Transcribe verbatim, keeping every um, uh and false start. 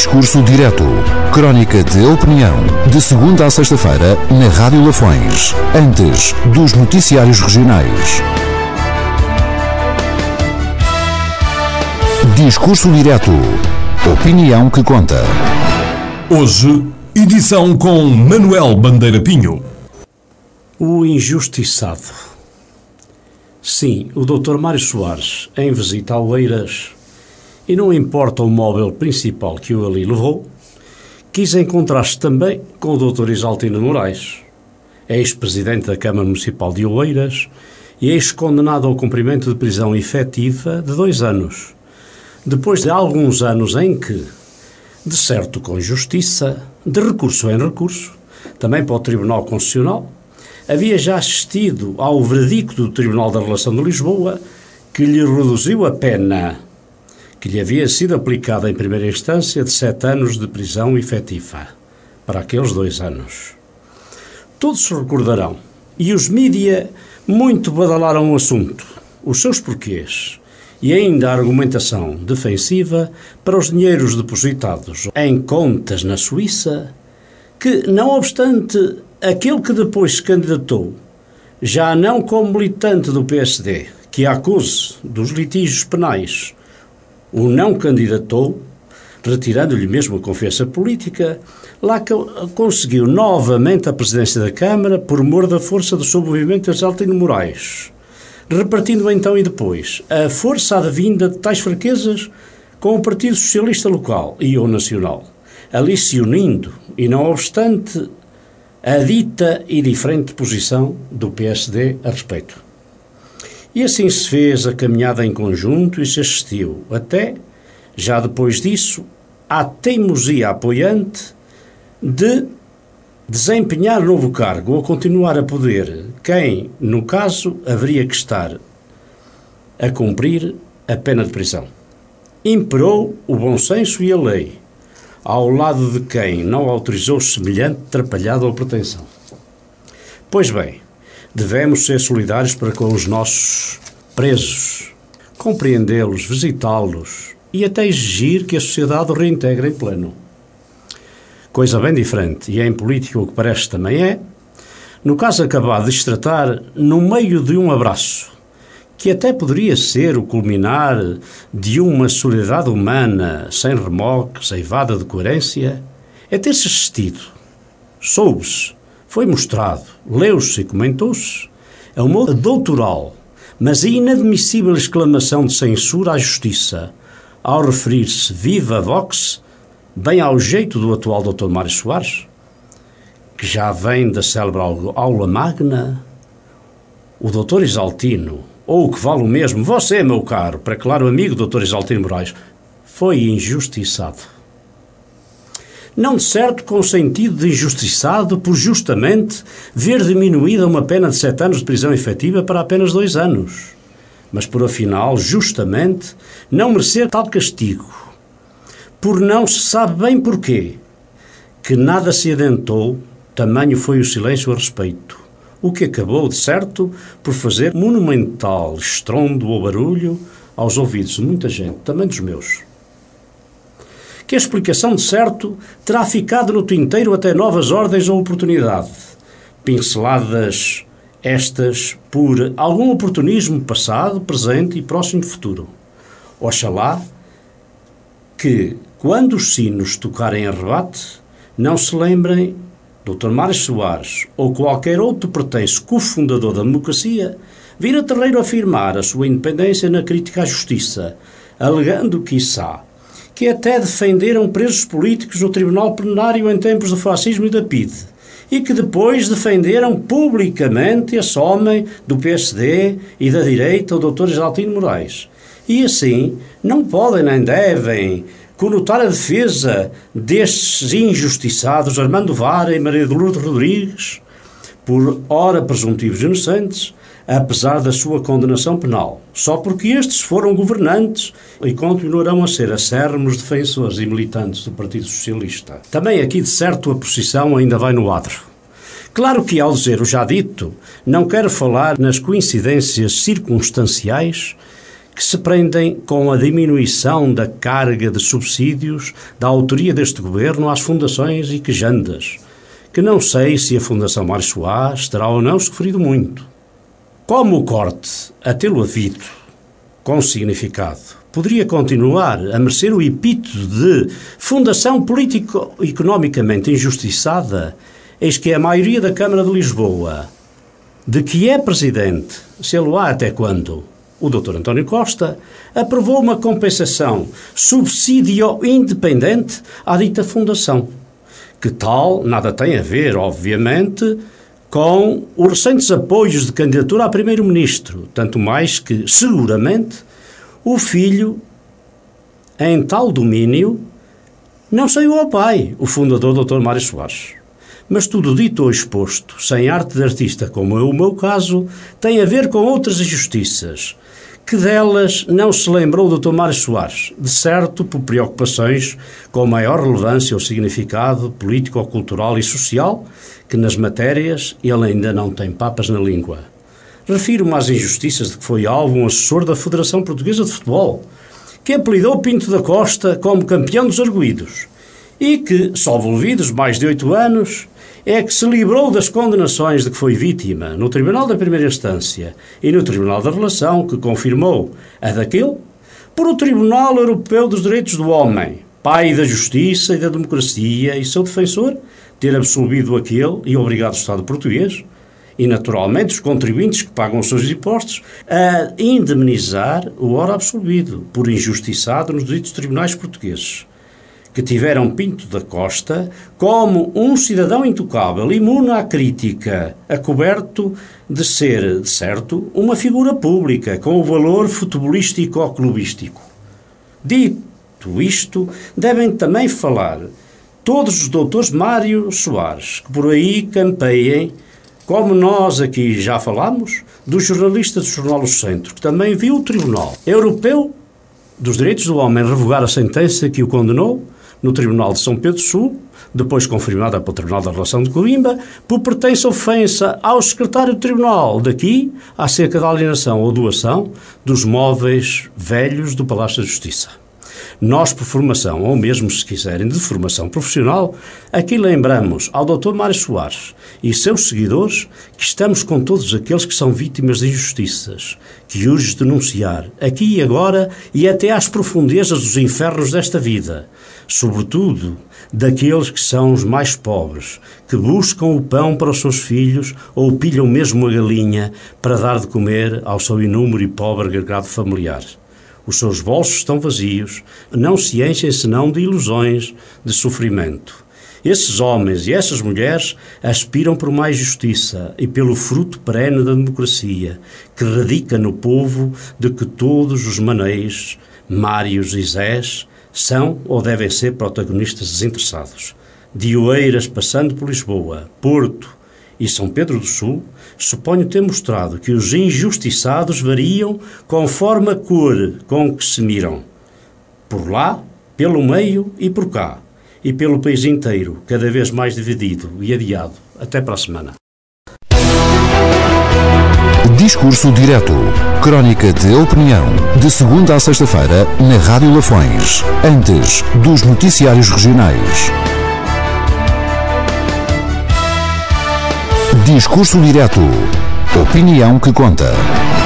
Discurso Direto. Crónica de opinião. De segunda a sexta-feira, na Rádio Lafões. Antes dos noticiários regionais. Discurso Direto. Opinião que conta. Hoje, edição com Manuel Bandeira Pinho. O injustiçado. Sim, o doutor Mário Soares, em visita a Oeiras, e não importa o móvel principal que o ali levou, quis encontrar-se também com o doutor Isaltino Moraes, ex-presidente da Câmara Municipal de Oeiras e ex-condenado ao cumprimento de prisão efetiva de dois anos, depois de alguns anos em que, de certo com justiça, de recurso em recurso, também para o Tribunal Constitucional, havia já assistido ao veredicto do Tribunal da Relação de Lisboa que lhe reduziu a pena que lhe havia sido aplicada em primeira instância de sete anos de prisão efetiva, para aqueles dois anos. Todos se recordarão, e os mídia muito badalaram o assunto, os seus porquês, e ainda a argumentação defensiva para os dinheiros depositados em contas na Suíça, que, não obstante aquele que depois se candidatou, já não como militante do P S D, que a acuse dos litígios penais, o não candidatou, retirando-lhe mesmo a confiança política, lá conseguiu novamente a presidência da Câmara por mor da força do seu movimento de Isaltino Moraes, repartindo então e depois a força advinda de tais fraquezas com o Partido Socialista local e o nacional, ali se unindo, e não obstante a dita e diferente posição do P S D a respeito. E assim se fez a caminhada em conjunto e se assistiu, até, já depois disso, à teimosia apoiante de desempenhar novo cargo ou continuar a poder quem, no caso, haveria que estar a cumprir a pena de prisão. Imperou o bom senso e a lei, ao lado de quem não autorizou semelhante atrapalhada ou pretensão. Pois bem, devemos ser solidários para com os nossos presos, compreendê-los, visitá-los e até exigir que a sociedade o reintegre em pleno. Coisa bem diferente, e em política o que parece também é, no caso acabado de se tratar, no meio de um abraço, que até poderia ser o culminar de uma solidariedade humana sem remorques, eivada de coerência, é ter-se assistido, soube-se, foi mostrado, leu-se e comentou-se a uma doutoral, mas a inadmissível exclamação de censura à justiça, ao referir-se viva vox, bem ao jeito do atual doutor Mário Soares, que já vem da célebre aula magna, o doutor Isaltino, ou o que vale o mesmo, você, meu caro, para claro amigo doutor Isaltino Moraes, foi injustiçado. Não de certo com o sentido de injustiçado por justamente ver diminuída uma pena de sete anos de prisão efetiva para apenas dois anos, mas por afinal, justamente, não merecer tal castigo, por não se sabe bem porquê, que nada se adentou, tamanho foi o silêncio a respeito, o que acabou, de certo, por fazer monumental estrondo ou barulho aos ouvidos de muita gente, também dos meus. Que a explicação, de certo, terá ficado no tinteiro até novas ordens ou oportunidade, pinceladas estas por algum oportunismo passado, presente e próximo futuro. Oxalá que, quando os sinos tocarem a rebate, não se lembrem doutor Mário Soares ou qualquer outro pretenso cofundador da democracia vir a terreiro afirmar a sua independência na crítica à justiça, alegando, quiçá, que até defenderam presos políticos no Tribunal Plenário em tempos do fascismo e da P I D, e que depois defenderam publicamente esse homem do P S D e da direita, o doutor Isaltino Moraes. E assim não podem nem devem conotar a defesa destes injustiçados Armando Vara e Maria de Lourdes Rodrigues, por ora presuntivos inocentes, apesar da sua condenação penal, só porque estes foram governantes e continuarão a ser acérrimos defensores e militantes do Partido Socialista. Também aqui, de certo, a posição ainda vai no adro. Claro que, ao dizer o já dito, não quero falar nas coincidências circunstanciais que se prendem com a diminuição da carga de subsídios da autoria deste governo às fundações e quejandas, que não sei se a Fundação Mário Soares terá ou não sofrido muito. Como o corte, a tê-lo havido, com significado, poderia continuar a merecer o epíteto de fundação político-economicamente injustiçada, eis que a maioria da Câmara de Lisboa, de que é presidente, sei lá até quando, o doutor António Costa, aprovou uma compensação subsídio independente à dita fundação, que tal nada tem a ver, obviamente, com os recentes apoios de candidatura a primeiro-ministro, tanto mais que, seguramente, o filho, em tal domínio, não saiu ao pai, o fundador doutor Mário Soares. Mas tudo dito ou exposto, sem arte de artista, como é o meu caso, tem a ver com outras injustiças, que delas não se lembrou o doutor Mário Soares, de certo por preocupações com maior relevância ou significado político, cultural e social, que nas matérias ele ainda não tem papas na língua. Refiro-me às injustiças de que foi alvo um assessor da Federação Portuguesa de Futebol, que apelidou Pinto da Costa como campeão dos arguidos e que, só volvidos mais de oito anos, é que se livrou das condenações de que foi vítima no Tribunal da Primeira Instância e no Tribunal da Relação, que confirmou a daquele, por o Tribunal Europeu dos Direitos do Homem, pai da justiça e da democracia e seu defensor, ter absolvido aquele e obrigado o Estado português, e naturalmente os contribuintes que pagam os seus impostos, a indemnizar o ora absolvido, por injustiçado nos ditos tribunais portugueses, que tiveram Pinto da Costa como um cidadão intocável, imune à crítica, acoberto de ser, de certo, uma figura pública com o valor futebolístico ou clubístico. Dito isto, devem também falar todos os doutores Mário Soares, que por aí campeiem, como nós aqui já falámos, do jornalista do jornal O Centro, que também viu o Tribunal Europeu dos Direitos do Homem revogar a sentença que o condenou no Tribunal de São Pedro Sul, depois confirmada pelo Tribunal da Relação de Coimbra, por pertença ofensa ao secretário do Tribunal daqui acerca da alienação ou doação dos móveis velhos do Palácio da Justiça. Nós, por formação, ou mesmo, se quiserem, de formação profissional, aqui lembramos ao doutor Mário Soares e seus seguidores que estamos com todos aqueles que são vítimas de injustiças, que urge denunciar, aqui e agora e até às profundezas dos infernos desta vida, sobretudo daqueles que são os mais pobres, que buscam o pão para os seus filhos ou pilham mesmo a galinha para dar de comer ao seu inúmero e pobre agregado familiar. Os seus bolsos estão vazios, não se enchem senão de ilusões, de sofrimento. Esses homens e essas mulheres aspiram por mais justiça e pelo fruto perene da democracia, que radica no povo de que todos os Maneis, Mários e Zés são ou devem ser protagonistas desinteressados. De Oeiras, passando por Lisboa, Porto e São Pedro do Sul, suponho ter mostrado que os injustiçados variam conforme a cor com que se miram. Por lá, pelo meio e por cá, e pelo país inteiro, cada vez mais dividido e adiado. Até para a semana. Discurso direto. Crónica de opinião. De segunda a sexta-feira, na Rádio Lafões. Antes dos noticiários regionais. Discurso direto. Opinião que conta.